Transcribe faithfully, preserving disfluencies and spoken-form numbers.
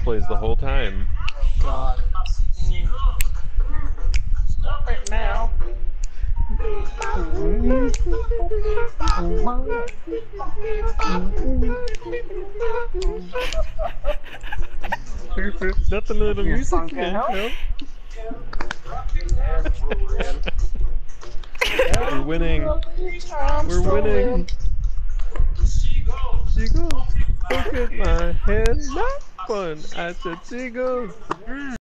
plays the whole time. God. Stop it now. That's a little Your music, song man. can't help. No? We're winning. We're winning. Seagulls, look at my head. Not fun. I said seagulls.